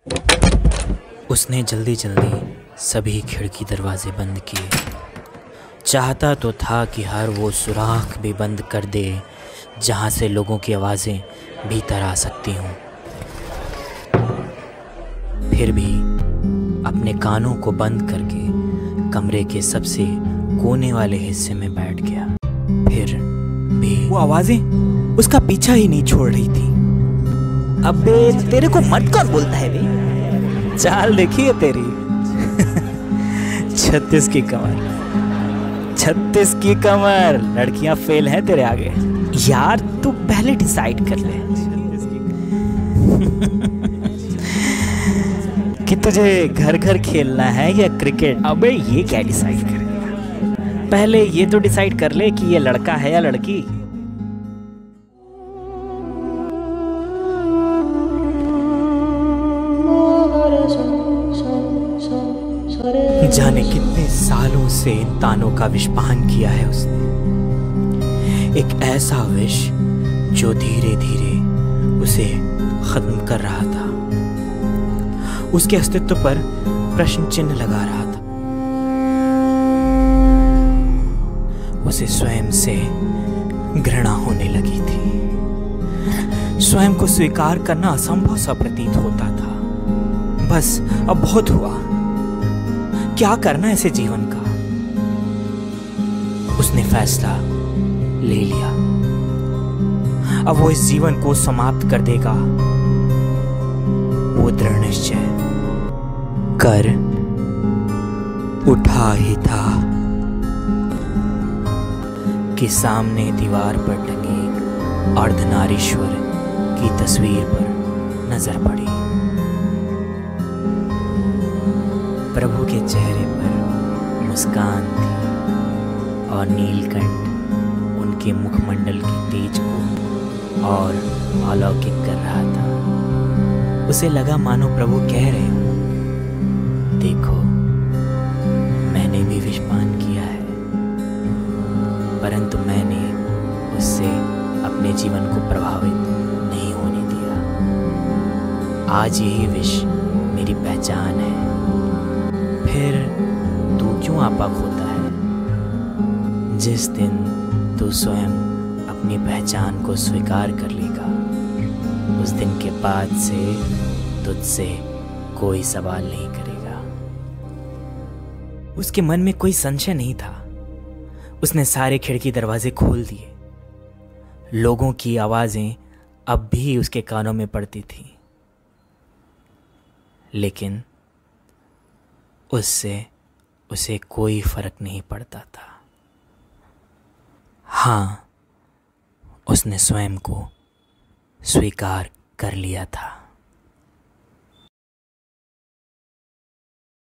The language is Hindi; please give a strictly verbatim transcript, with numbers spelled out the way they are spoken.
उसने जल्दी जल्दी सभी खिड़की दरवाजे बंद किए। चाहता तो था कि हर वो सुराख भी बंद कर दे जहाँ से लोगों की आवाज़ें भीतर आ सकती हों। फिर भी अपने कानों को बंद करके कमरे के सबसे कोने वाले हिस्से में बैठ गया। फिर भी वो आवाज़ें उसका पीछा ही नहीं छोड़ रही थी। अबे तेरे को मत कौन बोलता है बे? चाल देखी है तेरी। छत्तीस की कमर, छत्तीस की कमर। लड़कियां फेल हैं तेरे आगे। यार तू पहले डिसाइड कर ले कि तुझे घर घर खेलना है या क्रिकेट। अबे ये क्या डिसाइड करेगा? पहले ये तो डिसाइड कर ले कि ये लड़का है या लड़की। जाने कितने सालों से इन तानों का विषपान किया है उसने। एक ऐसा विष जो धीरे धीरे उसे खत्म कर रहा था, उसके अस्तित्व पर प्रश्न चिन्ह लगा रहा था। उसे स्वयं से घृणा होने लगी थी। स्वयं को स्वीकार करना असंभव सा प्रतीत होता था। बस अब बहुत हुआ, क्या करना ऐसे जीवन का। उसने फैसला ले लिया, अब वो इस जीवन को समाप्त कर देगा। वो दृढ़ निश्चय कर उठा ही था कि सामने दीवार पर टंगी अर्धनारीश्वर की तस्वीर पर नजर पड़ी। प्रभु के चेहरे पर मुस्कान थी और नीलकंठ उनके मुखमंडल के तेज को और अलौकिक कर रहा था। उसे लगा मानो प्रभु कह रहे हो, देखो मैंने भी विषपान किया है, परंतु मैंने उससे अपने जीवन को प्रभावित नहीं होने दिया। आज यही विष मेरी पहचान है। फिर तू क्यों आपाक होता है? जिस दिन तू स्वयं अपनी पहचान को स्वीकार कर लेगा, उस दिन के बाद से तुझसे कोई सवाल नहीं करेगा। उसके मन में कोई संशय नहीं था। उसने सारे खिड़की दरवाजे खोल दिए। लोगों की आवाजें अब भी उसके कानों में पड़ती थीं, लेकिन उससे उसे कोई फर्क नहीं पड़ता था। हाँ, उसने स्वयं को स्वीकार कर लिया था।